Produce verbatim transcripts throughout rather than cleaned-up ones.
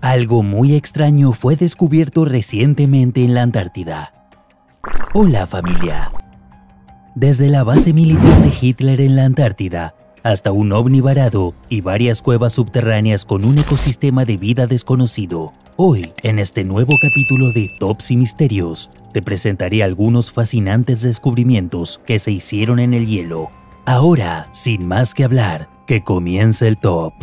Algo muy extraño fue descubierto recientemente en la Antártida. Hola familia. Desde la base militar de Hitler en la Antártida, hasta un ovni varado y varias cuevas subterráneas con un ecosistema de vida desconocido. Hoy, en este nuevo capítulo de Tops y Misterios, te presentaré algunos fascinantes descubrimientos que se hicieron en el hielo. Ahora, sin más que hablar, que comience el top.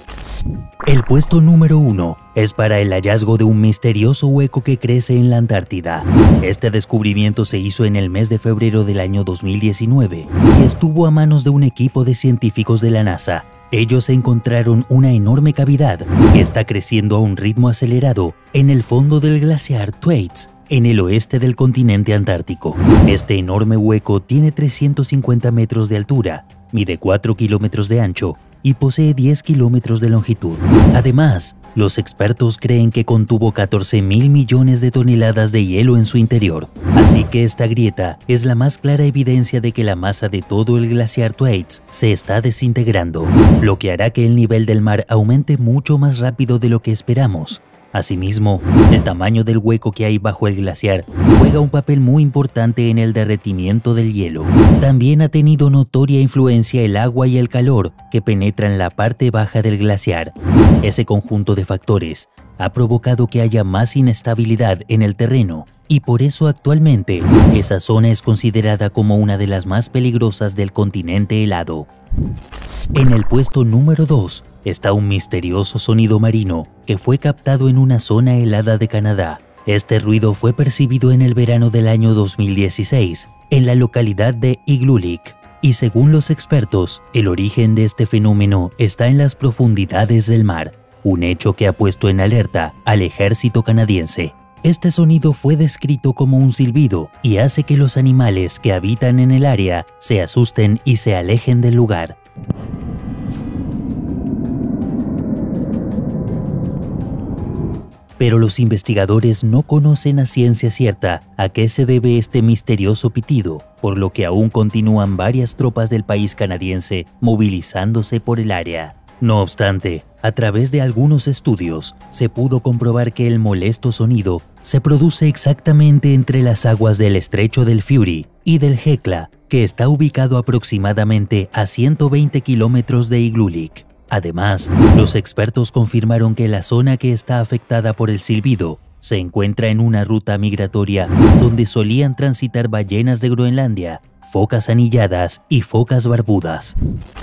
El puesto número uno es para el hallazgo de un misterioso hueco que crece en la Antártida. Este descubrimiento se hizo en el mes de febrero del año dos mil diecinueve y estuvo a manos de un equipo de científicos de la NASA. Ellos encontraron una enorme cavidad que está creciendo a un ritmo acelerado en el fondo del glaciar Thwaites, en el oeste del continente antártico. Este enorme hueco tiene trescientos cincuenta metros de altura, mide cuatro kilómetros de ancho y posee diez kilómetros de longitud. Además, los expertos creen que contuvo catorce mil millones de toneladas de hielo en su interior. Así que esta grieta es la más clara evidencia de que la masa de todo el glaciar Thwaites se está desintegrando, lo que hará que el nivel del mar aumente mucho más rápido de lo que esperamos. Asimismo, el tamaño del hueco que hay bajo el glaciar juega un papel muy importante en el derretimiento del hielo. También ha tenido notoria influencia el agua y el calor que penetran la parte baja del glaciar. Ese conjunto de factores ha provocado que haya más inestabilidad en el terreno y por eso actualmente esa zona es considerada como una de las más peligrosas del continente helado. En el puesto número dos está un misterioso sonido marino que fue captado en una zona helada de Canadá. Este ruido fue percibido en el verano del año dos mil dieciséis en la localidad de Igloolik y según los expertos, el origen de este fenómeno está en las profundidades del mar, un hecho que ha puesto en alerta al ejército canadiense. Este sonido fue descrito como un silbido y hace que los animales que habitan en el área se asusten y se alejen del lugar. Pero los investigadores no conocen a ciencia cierta a qué se debe este misterioso pitido, por lo que aún continúan varias tropas del país canadiense movilizándose por el área. No obstante, a través de algunos estudios, se pudo comprobar que el molesto sonido se produce exactamente entre las aguas del estrecho del Fury y del Hecla, que está ubicado aproximadamente a ciento veinte kilómetros de Igloolik. Además, los expertos confirmaron que la zona que está afectada por el silbido se encuentra en una ruta migratoria donde solían transitar ballenas de Groenlandia, focas anilladas y focas barbudas.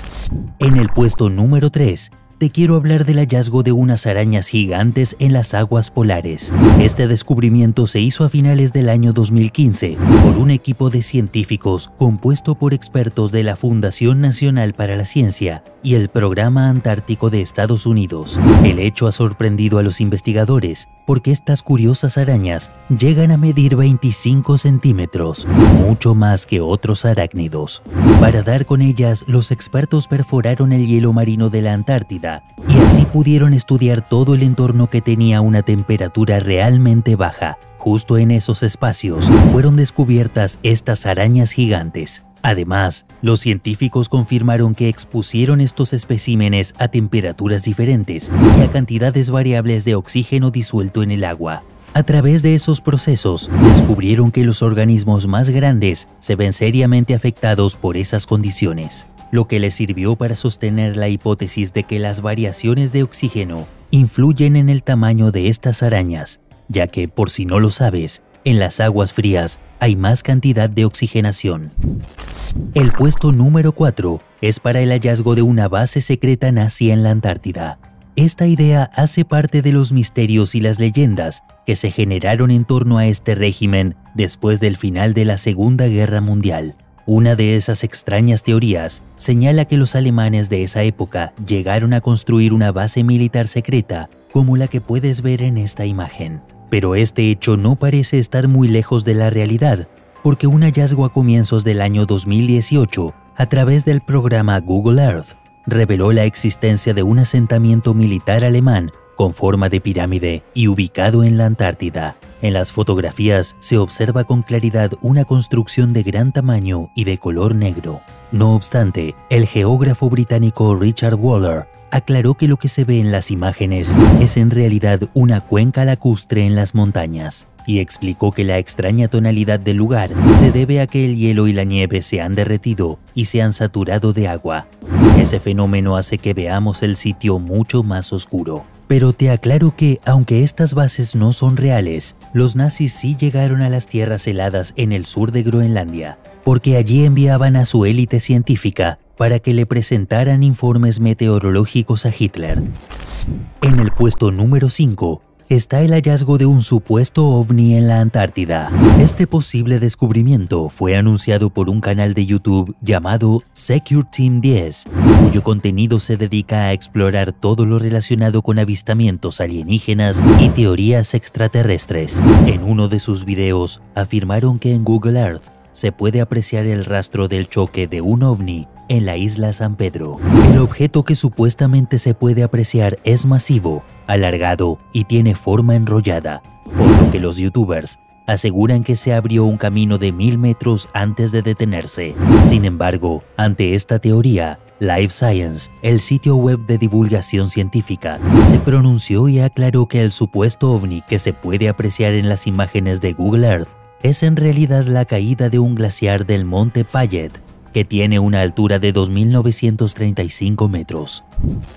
En el puesto número tres, te quiero hablar del hallazgo de unas arañas gigantes en las aguas polares. Este descubrimiento se hizo a finales del año dos mil quince por un equipo de científicos compuesto por expertos de la Fundación Nacional para la Ciencia y el Programa Antártico de Estados Unidos. El hecho ha sorprendido a los investigadores porque estas curiosas arañas llegan a medir veinticinco centímetros, mucho más que otros arácnidos. Para dar con ellas, los expertos perforaron el hielo marino de la Antártida y así pudieron estudiar todo el entorno que tenía una temperatura realmente baja. Justo en esos espacios fueron descubiertas estas arañas gigantes. Además, los científicos confirmaron que expusieron estos especímenes a temperaturas diferentes y a cantidades variables de oxígeno disuelto en el agua. A través de esos procesos, descubrieron que los organismos más grandes se ven seriamente afectados por esas condiciones, lo que les sirvió para sostener la hipótesis de que las variaciones de oxígeno influyen en el tamaño de estas arañas, ya que, por si no lo sabes, en las aguas frías hay más cantidad de oxigenación. El puesto número cuatro es para el hallazgo de una base secreta nazi en la Antártida. Esta idea hace parte de los misterios y las leyendas que se generaron en torno a este régimen después del final de la Segunda Guerra Mundial. Una de esas extrañas teorías señala que los alemanes de esa época llegaron a construir una base militar secreta como la que puedes ver en esta imagen. Pero este hecho no parece estar muy lejos de la realidad, porque un hallazgo a comienzos del año dos mil dieciocho, a través del programa Google Earth, reveló la existencia de un asentamiento militar alemán con forma de pirámide y ubicado en la Antártida. En las fotografías se observa con claridad una construcción de gran tamaño y de color negro. No obstante, el geógrafo británico Richard Waller aclaró que lo que se ve en las imágenes es en realidad una cuenca lacustre en las montañas, y explicó que la extraña tonalidad del lugar se debe a que el hielo y la nieve se han derretido y se han saturado de agua. Ese fenómeno hace que veamos el sitio mucho más oscuro. Pero te aclaro que, aunque estas bases no son reales, los nazis sí llegaron a las tierras heladas en el sur de Groenlandia, porque allí enviaban a su élite científica para que le presentaran informes meteorológicos a Hitler. En el puesto número cinco está el hallazgo de un supuesto ovni en la Antártida. Este posible descubrimiento fue anunciado por un canal de YouTube llamado Secure Team diez, cuyo contenido se dedica a explorar todo lo relacionado con avistamientos alienígenas y teorías extraterrestres. En uno de sus videos afirmaron que en Google Earth se puede apreciar el rastro del choque de un ovni en la isla San Pedro. El objeto que supuestamente se puede apreciar es masivo, alargado y tiene forma enrollada, por lo que los youtubers aseguran que se abrió un camino de mil metros antes de detenerse. Sin embargo, ante esta teoría, Live Science, el sitio web de divulgación científica, se pronunció y aclaró que el supuesto ovni que se puede apreciar en las imágenes de Google Earth es en realidad la caída de un glaciar del monte Payet, que tiene una altura de dos mil novecientos treinta y cinco metros.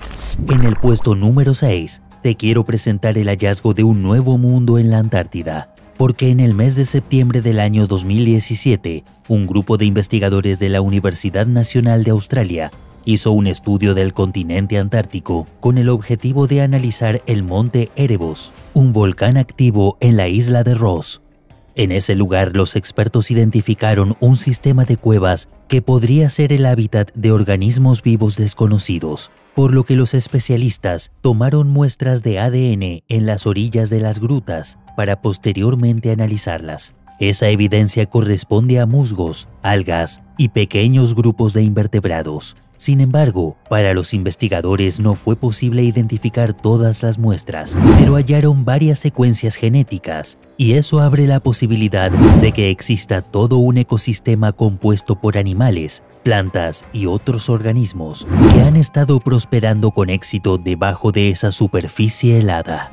En el puesto número seis, te quiero presentar el hallazgo de un nuevo mundo en la Antártida, porque en el mes de septiembre del año dos mil diecisiete, un grupo de investigadores de la Universidad Nacional de Australia hizo un estudio del continente antártico con el objetivo de analizar el monte Erebos, un volcán activo en la isla de Ross. En ese lugar, los expertos identificaron un sistema de cuevas que podría ser el hábitat de organismos vivos desconocidos, por lo que los especialistas tomaron muestras de A D N en las orillas de las grutas para posteriormente analizarlas. Esa evidencia corresponde a musgos, algas y pequeños grupos de invertebrados. Sin embargo, para los investigadores no fue posible identificar todas las muestras, pero hallaron varias secuencias genéticas, y eso abre la posibilidad de que exista todo un ecosistema compuesto por animales, plantas y otros organismos que han estado prosperando con éxito debajo de esa superficie helada.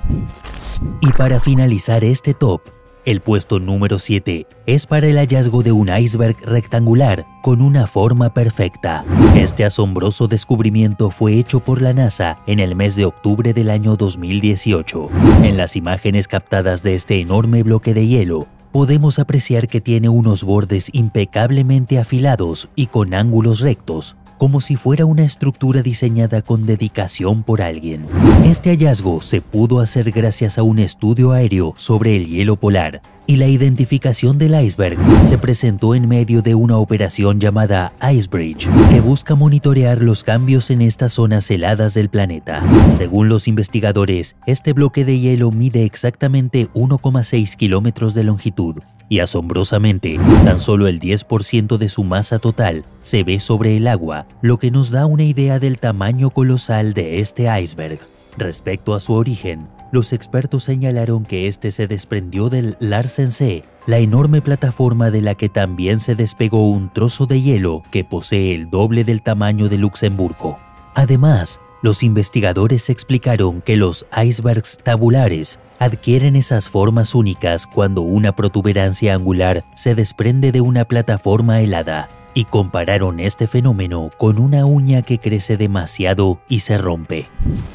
Y para finalizar este top, el puesto número siete es para el hallazgo de un iceberg rectangular con una forma perfecta. Este asombroso descubrimiento fue hecho por la NASA en el mes de octubre del año dos mil dieciocho. En las imágenes captadas de este enorme bloque de hielo, podemos apreciar que tiene unos bordes impecablemente afilados y con ángulos rectos, como si fuera una estructura diseñada con dedicación por alguien. Este hallazgo se pudo hacer gracias a un estudio aéreo sobre el hielo polar, y la identificación del iceberg se presentó en medio de una operación llamada Icebridge, que busca monitorear los cambios en estas zonas heladas del planeta. Según los investigadores, este bloque de hielo mide exactamente uno coma seis kilómetros de longitud, y asombrosamente, tan solo el diez por ciento de su masa total se ve sobre el agua, lo que nos da una idea del tamaño colosal de este iceberg. Respecto a su origen, los expertos señalaron que este se desprendió del Larsen C, la enorme plataforma de la que también se despegó un trozo de hielo que posee el doble del tamaño de Luxemburgo. Además, los investigadores explicaron que los icebergs tabulares adquieren esas formas únicas cuando una protuberancia angular se desprende de una plataforma helada, y compararon este fenómeno con una uña que crece demasiado y se rompe.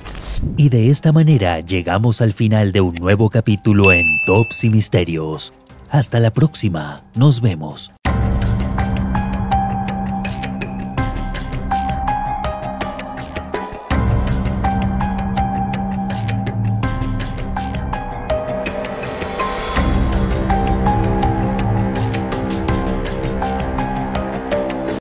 Y de esta manera llegamos al final de un nuevo capítulo en Tops y Misterios. Hasta la próxima, nos vemos.